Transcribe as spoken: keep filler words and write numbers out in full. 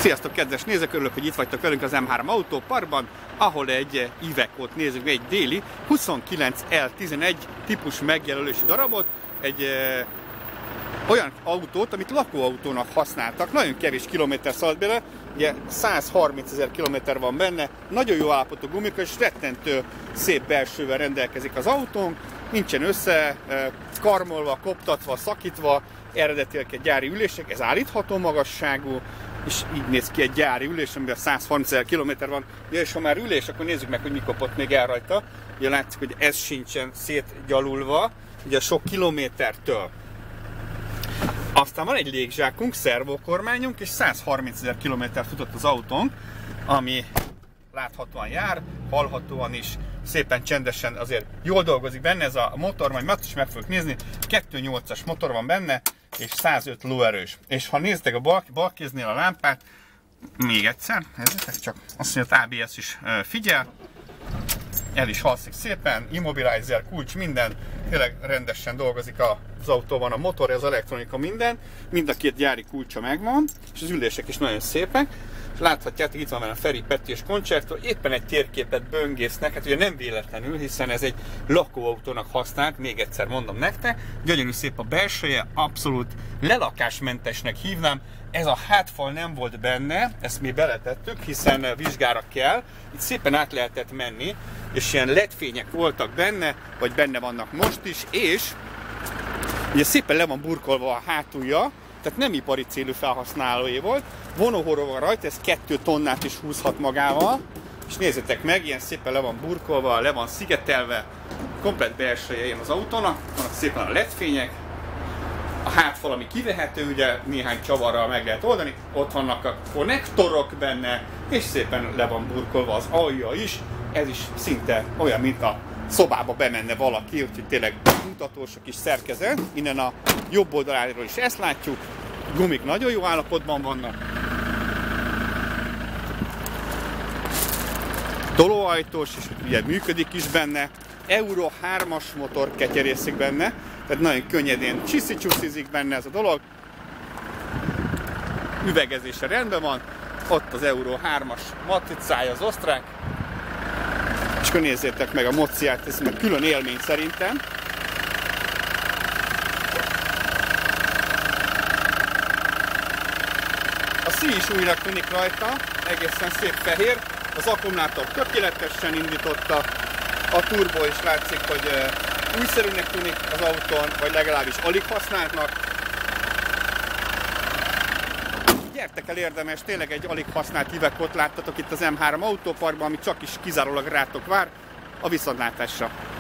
Sziasztok, kedves nézők! Örülök, hogy itt vagytok velünk az M három autóparkban, ahol egy Ivecót nézünk, egy déli huszonkilenc L tizenegy típus megjelölési darabot, egy e, olyan autót, amit lakóautónak használtak, nagyon kevés kilométer szaladt bele, ugye százharmincezer kilométer van benne, nagyon jó állapotú gumika és rettentő szép belsővel rendelkezik az autón, nincsen össze e, karmolva, koptatva, szakítva, eredetileg egy gyári ülések, ez állítható magasságú, és így néz ki egy gyári ülés, amiben százharmincezer kilométer van. Ja, és ha már ülés, akkor nézzük meg, hogy mi kopott még el rajta. Ugye látszik, hogy ez sincsen szétgyalulva, ugye sok kilométertől. Aztán van egy légzsákunk, szervokormányunk, és százharmincezer kilométer futott az autónk, ami láthatóan jár, hallhatóan is, szépen csendesen azért jól dolgozik benne ez a motor, majd azt is meg fogjuk nézni, kettő nyolcas motor van benne, és százöt lóerős. És ha néztek a bal, bal kéznél a lámpát, még egyszer, nézzétek csak, azt mondja, hogy á bé es is figyel, el is halszik szépen, immobilizer, kulcs, minden, tényleg rendesen dolgozik az autóban a motor, az elektronika, minden, mind a két gyári kulcsa megvan, és az ülések is nagyon szépek. És láthatjátok, itt van velem Feri, Peti és Concerto, éppen egy térképet böngésznek, hát ugye nem véletlenül, hiszen ez egy lakóautónak használt, még egyszer mondom nektek, gyönyörű szép a belseje, abszolút lelakásmentesnek hívnám, ez a hátfal nem volt benne, ezt mi beletettük, hiszen vizsgára kell, itt szépen át lehetett menni, és ilyen led fények voltak benne, vagy benne vannak most is, és ugye szépen le van burkolva a hátulja, tehát nem ipari célú felhasználói volt, vonóhoró van rajta, ez kettő tonnát is húzhat magával, és nézzétek meg, ilyen szépen le van burkolva, le van szigetelve, komplett belseje ilyen az autónak, vannak szépen a led fények, a hátfal, ami kivehető, ugye néhány csavarral meg lehet oldani, ott vannak a konnektorok benne, és szépen le van burkolva az alja is, ez is szinte olyan, mint a szobába bemenne valaki, úgyhogy tényleg mutatósok is szerkezet. Innen a jobb oldaláról is ezt látjuk, gumik nagyon jó állapotban vannak. Tolóajtós, és ugye működik is benne. Euro hármas motor ketyerészik benne, tehát nagyon könnyedén csiszi-csuszizik benne ez a dolog. Üvegezése rendben van, ott az Euro hármas matricája az osztrák. És akkor nézzétek meg a mociát, ez meg külön élmény szerintem. A szín is újnak tűnik rajta, egészen szép fehér. Az akkumulátor tökéletesen indította, a turbo is látszik, hogy újszerűnek tűnik az autón, vagy legalábbis alig használtnak. Gyertek el, érdemes, tényleg egy alig használt Ivecót láttatok itt az M három autóparkban, ami csak is kizárólag rátok vár. A viszontlátásra!